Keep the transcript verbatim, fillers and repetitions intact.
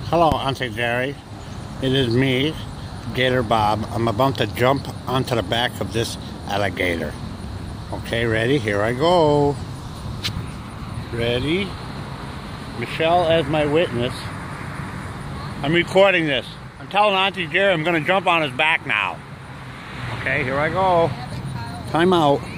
Hello, Auntie Jerry. It is me, Gator Bob. I'm about to jump onto the back of this alligator. Okay, ready? Here I go. Ready? Michelle as my witness. I'm recording this. I'm telling Auntie Jerry I'm going to jump on his back now. Okay, here I go. Time out.